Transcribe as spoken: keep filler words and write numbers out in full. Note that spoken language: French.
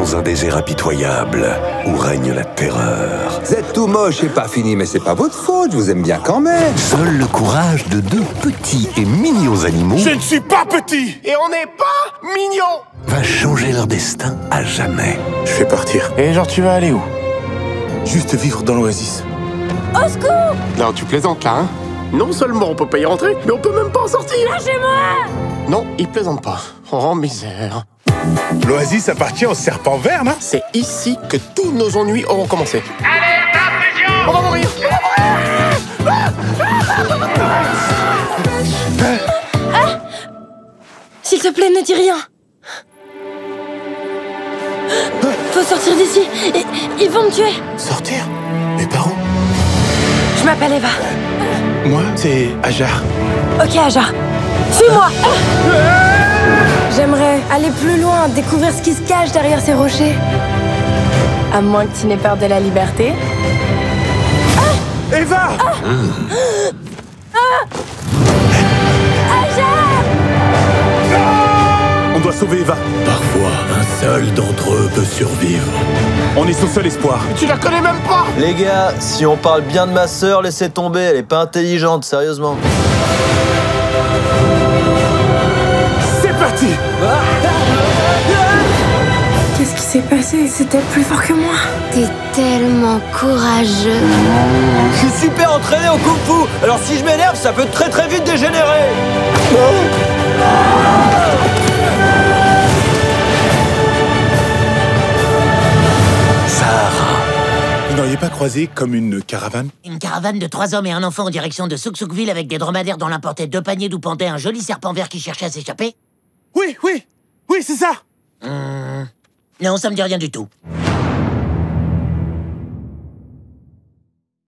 dans un désert impitoyable où règne la terreur. Vous êtes tout moche et pas fini, mais c'est pas votre faute, je vous aime bien quand même. Seul le courage de deux petits et mignons animaux... Je ne suis pas petit. Et on n'est pas mignon. ...va changer leur destin à jamais. Je vais partir. Et genre, tu vas aller où? Juste vivre dans l'oasis. Au secours! Non, tu plaisantes là, hein? Non seulement on peut pas y rentrer, mais on peut même pas en sortir. Lâchez-moi! Non, il plaisante pas. Oh, misère. L'oasis appartient au serpent vert, non? C'est ici que tous nos ennuis auront commencé. Alerte à pression! On va mourir! On va mourir! Ah! S'il te plaît, ne dis rien. Faut sortir d'ici. Ils, ils vont me tuer. Sortir? Mais par où? Je m'appelle Eva. Moi, c'est Ajar. Ok, Ajar. Suis-moi. J'aimerais aller plus loin, découvrir ce qui se cache derrière ces rochers. À moins que tu n'aies peur de la liberté. Eva! Ah ah Ajar! On doit sauver Eva. Parfois, un seul d'entre eux peut survivre. On est son seul espoir. Tu la connais même pas! Les gars, si on parle bien de ma sœur, laissez tomber, elle est pas intelligente, sérieusement. C'est parti! Qu'est-ce qui s'est passé? C'était plus fort que moi. T'es tellement courageux. Je suis super entraîné au kung-fu, alors si je m'énerve, ça peut très très vite dégénérer. Vous n'auriez pas croisé comme une caravane? Une caravane de trois hommes et un enfant en direction de Souk-Soukville avec des dromadaires dont l'un portait deux paniers d'où pendait un joli serpent vert qui cherchait à s'échapper? Oui, oui, oui, c'est ça! Hum... Non, ça me dit rien du tout.